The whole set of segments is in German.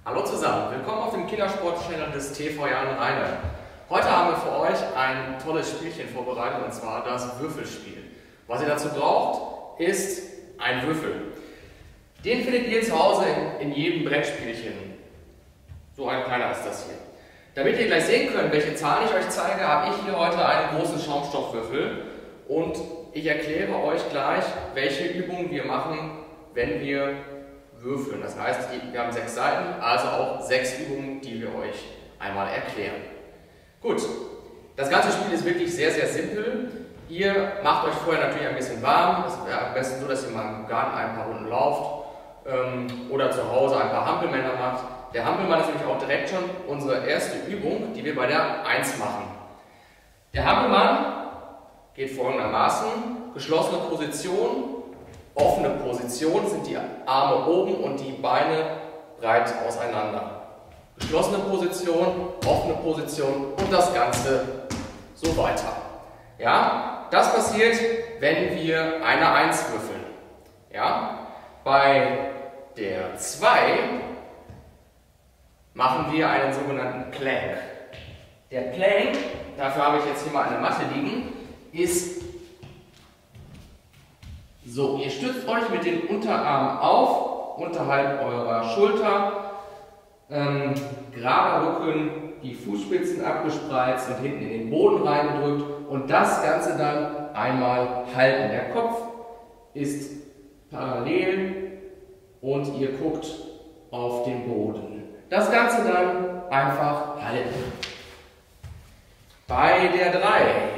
Hallo zusammen, willkommen auf dem Kindersport-Channel des TV Jan Reine. Heute haben wir für euch ein tolles Spielchen vorbereitet, und zwar das Würfelspiel. Was ihr dazu braucht, ist ein Würfel. Den findet ihr zu Hause in jedem Brettspielchen. So ein kleiner ist das hier. Damit ihr gleich sehen könnt, welche Zahlen ich euch zeige, habe ich hier heute einen großen Schaumstoffwürfel und ich erkläre euch gleich, welche Übungen wir machen, wenn wir würfeln. Das heißt, wir haben 6 Seiten, also auch 6 Übungen, die wir euch einmal erklären. Gut, das ganze Spiel ist wirklich sehr, sehr simpel. Ihr macht euch vorher natürlich ein bisschen warm. Es wäre am besten so, dass ihr mal im Garten ein paar Runden lauft oder zu Hause ein paar Hampelmänner macht. Der Hampelmann ist nämlich auch direkt schon unsere erste Übung, die wir bei der 1 machen. Der Hampelmann geht folgendermaßen: geschlossene Position, offene Position sind die Arme oben und die Beine breit auseinander. Geschlossene Position, offene Position und das Ganze so weiter. Ja, das passiert, wenn wir eine 1 würfeln. Ja, bei der 2 machen wir einen sogenannten Plank. Der Plank, dafür habe ich jetzt hier mal eine Matte liegen, ist so: Ihr stützt euch mit den Unterarmen auf, unterhalb eurer Schulter, gerader Rücken, die Fußspitzen abgespreizt und hinten in den Boden reingedrückt und das Ganze dann einmal halten. Der Kopf ist parallel und ihr guckt auf den Boden. Das Ganze dann einfach halten. Bei der 3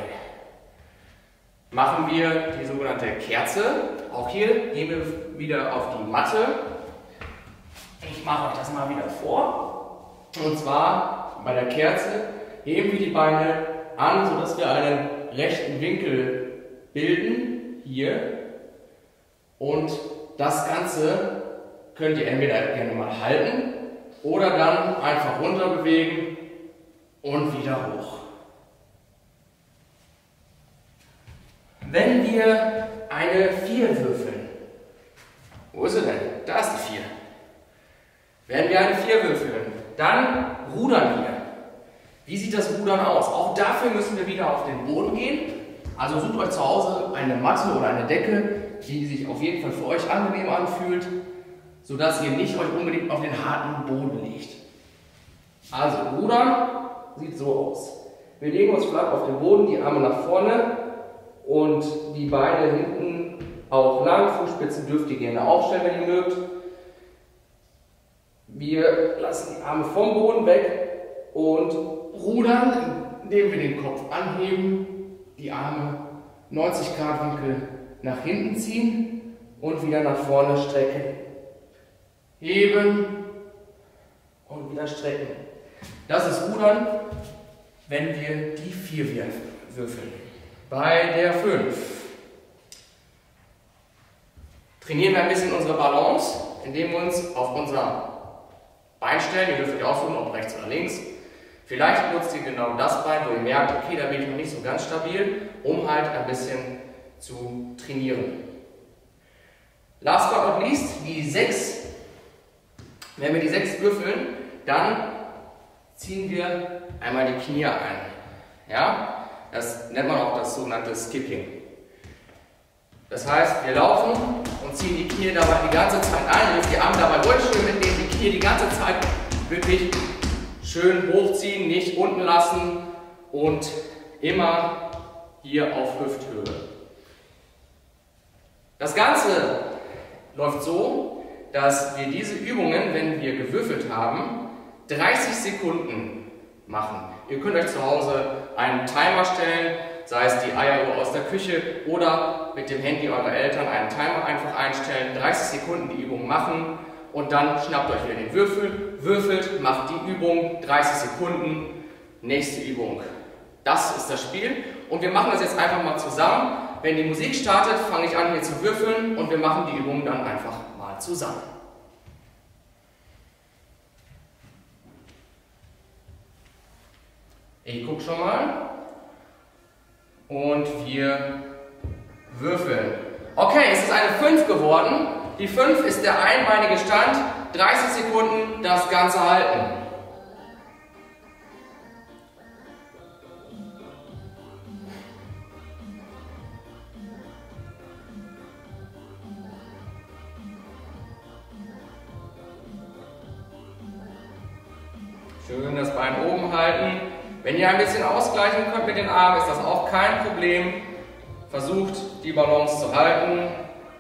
machen wir die sogenannte Kerze. Auch hier gehen wir wieder auf die Matte. Ich mache euch das mal wieder vor. Und zwar bei der Kerze heben wir die Beine an, sodass wir einen rechten Winkel bilden. Hier. Und das Ganze könnt ihr entweder gerne mal halten oder dann einfach runter bewegen und wieder hoch. Wenn wir eine 4 würfeln, wo ist sie denn? Da ist die 4. Wenn wir eine 4 würfeln, dann rudern wir. Wie sieht das Rudern aus? Auch dafür müssen wir wieder auf den Boden gehen. Also sucht euch zu Hause eine Matte oder eine Decke, die sich auf jeden Fall für euch angenehm anfühlt, sodass ihr nicht euch unbedingt auf den harten Boden legt. Also rudern sieht so aus. Wir legen uns flach auf den Boden, die Arme nach vorne und die Beine hinten auch lang. Fußspitzen dürft ihr gerne aufstellen, wenn ihr mögt. Wir lassen die Arme vom Boden weg und rudern, indem wir den Kopf anheben, die Arme 90 Grad Winkel nach hinten ziehen und wieder nach vorne strecken. Heben und wieder strecken. Das ist Rudern, wenn wir die 4 würfeln. Bei der 5 trainieren wir ein bisschen unsere Balance, indem wir uns auf unser Bein stellen. Ihr dürft euch aussuchen, ob rechts oder links. Vielleicht nutzt ihr genau das Bein, wo ihr merkt, okay, da bin ich noch nicht so ganz stabil, um halt ein bisschen zu trainieren. Last but not least, die 6. Wenn wir die 6 würfeln, dann ziehen wir einmal die Knie ein. Ja? Das nennt man auch das sogenannte Skipping. Das heißt, wir laufen und ziehen die Knie dabei die ganze Zeit ein. Ihr dürft die Arme dabei ruhig schön mitnehmen, die Knie die ganze Zeit wirklich schön hochziehen, nicht unten lassen und immer hier auf Hüfthöhe. Das Ganze läuft so, dass wir diese Übungen, wenn wir gewürfelt haben, 30 Sekunden machen. Ihr könnt euch zu Hause einen Timer stellen, sei es die Eieruhr aus der Küche oder mit dem Handy eurer Eltern einen Timer einfach einstellen, 30 Sekunden die Übung machen und dann schnappt euch wieder den Würfel, würfelt, macht die Übung, 30 Sekunden, nächste Übung. Das ist das Spiel und wir machen das jetzt einfach mal zusammen. Wenn die Musik startet, fange ich an hier zu würfeln und wir machen die Übung dann einfach mal zusammen. Ich gucke schon mal und wir würfeln. Okay, es ist eine 5 geworden. Die 5 ist der einbeinige Stand. 30 Sekunden das Ganze halten. Schön das Bein oben halten. Wenn ihr ein bisschen ausgleichen könnt mit den Armen, ist das auch kein Problem. Versucht die Balance zu halten.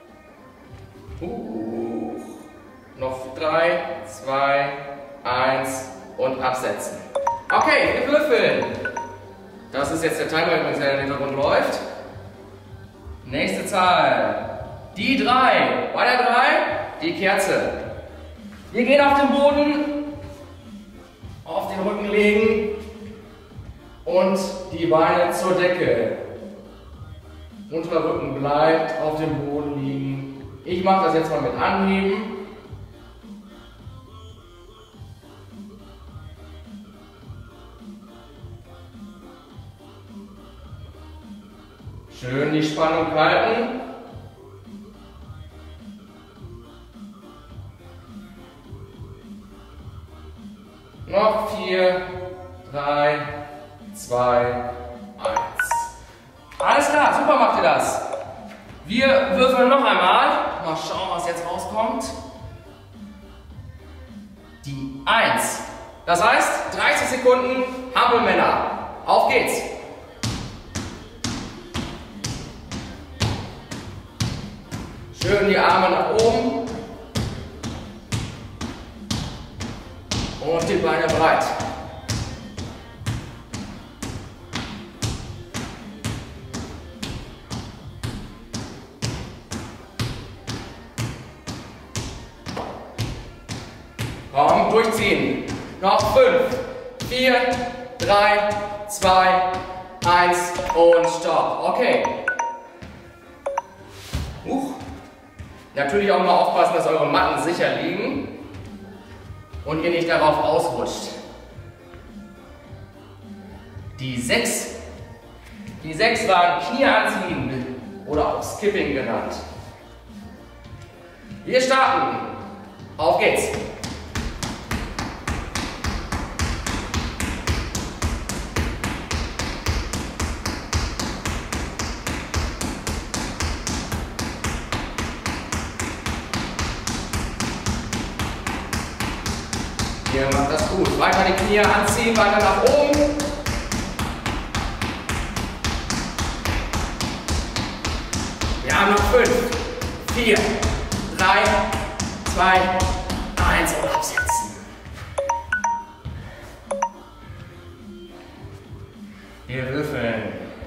Noch 3, 2, 1 und absetzen. Okay, wir würfeln. Das ist jetzt der Timer, übrigens, der im Hintergrund läuft. Nächste Zahl. Die 3. Bei der 3 die Kerze. Wir gehen auf den Boden, auf den Rücken legen und die Beine zur Decke. Unterrücken bleibt auf dem Boden liegen. Ich mache das jetzt mal mit Anheben. Schön die Spannung halten. Noch 4, 3, 2, 1. Alles klar, super macht ihr das. Wir würfeln noch einmal. Mal schauen, was jetzt rauskommt. Die 1. Das heißt, 30 Sekunden Hampelmänner. Auf geht's. Schön die Arme nach oben. Und die Beine breit. Komm, durchziehen. Noch 5, 4, 3, 2, 1 und Stopp. Okay. Natürlich auch mal aufpassen, dass eure Matten sicher liegen und ihr nicht darauf ausrutscht. Die 6. Die 6 waren Knie anziehen oder auch Skipping genannt. Wir starten. Auf geht's. Ihr macht das gut. Weiter die Knie anziehen, weiter nach oben. Wir haben noch 5, 4, 3, 2, 1 und absetzen. Wir würfeln.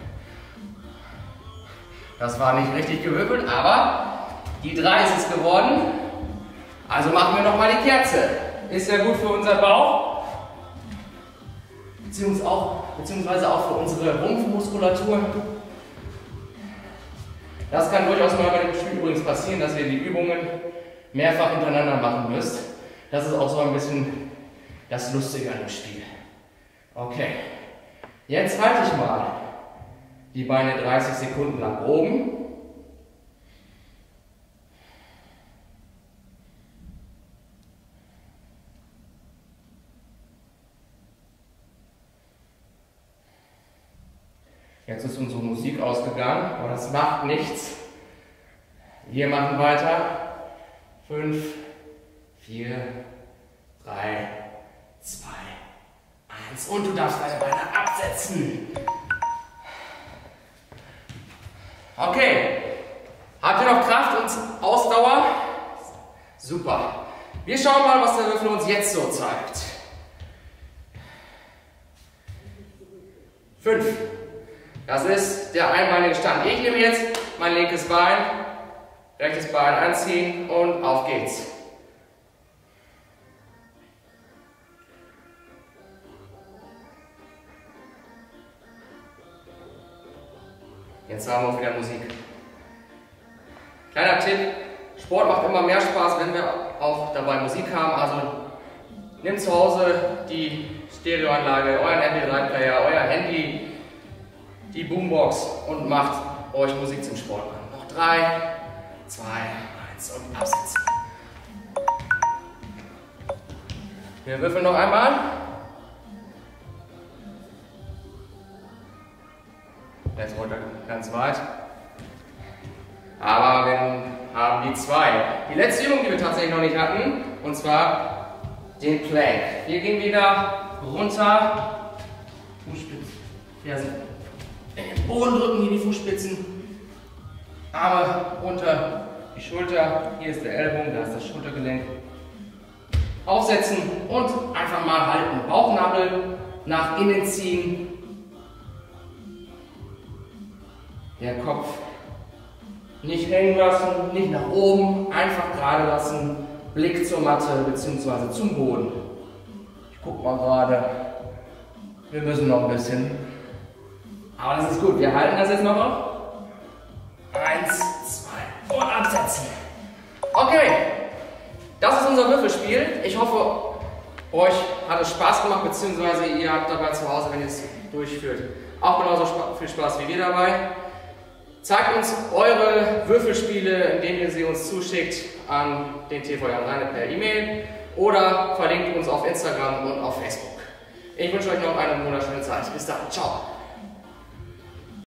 Das war nicht richtig gewürfelt, aber die 3 ist es geworden. Also machen wir nochmal die Kerze. Ist ja gut für unseren Bauch, beziehungsweise auch für unsere Rumpfmuskulatur. Das kann durchaus mal bei dem Spiel übrigens passieren, dass ihr die Übungen mehrfach hintereinander machen müsst. Das ist auch so ein bisschen das Lustige an dem Spiel. Okay, jetzt halte ich mal die Beine 30 Sekunden nach oben. Jetzt ist unsere Musik ausgegangen, aber das macht nichts. Wir machen weiter. 5, 4, 3, 2, 1 und du darfst deine Beine absetzen. Okay, habt ihr noch Kraft und Ausdauer? Super. Wir schauen mal, was der Würfel uns jetzt so zeigt. 5. Das ist der einbeinige Stand. Ich nehme jetzt mein linkes Bein, rechtes Bein anziehen und auf geht's. Jetzt haben wir auch wieder Musik. Kleiner Tipp, Sport macht immer mehr Spaß, wenn wir auch dabei Musik haben. Also nehmt zu Hause die Stereoanlage, euren MP3-Player, euer Handy, die Boombox und macht euch Musik zum Sport an. Noch 3, 2, 1. 1 und absetzen. Wir würfeln noch einmal. Jetzt runter ganz weit. Aber wir haben die 2. Die letzte Übung, die wir tatsächlich noch nicht hatten, und zwar den Plank. Wir gehen wieder runter, Fußspitzen, Fersen in den Boden drücken, hier die Fußspitzen, Arme unter die Schulter, hier ist der Ellbogen, da ist das Schultergelenk. Aufsetzen und einfach mal halten. Bauchnabel nach innen ziehen. Der Kopf nicht hängen lassen, nicht nach oben, einfach gerade lassen. Blick zur Matte bzw. zum Boden. Ich gucke mal gerade. Wir müssen noch ein bisschen. Aber das ist gut. Wir halten das jetzt noch auf. 1, 2 und absetzen. Okay. Das ist unser Würfelspiel. Ich hoffe, euch hat es Spaß gemacht, beziehungsweise ihr habt dabei zu Hause, wenn ihr es durchführt, auch genauso viel Spaß wie wir dabei. Zeigt uns eure Würfelspiele, indem ihr sie uns zuschickt an den TV Jan Reine per E-Mail oder verlinkt uns auf Instagram und auf Facebook. Ich wünsche euch noch eine wunderschöne Zeit. Bis dann. Ciao.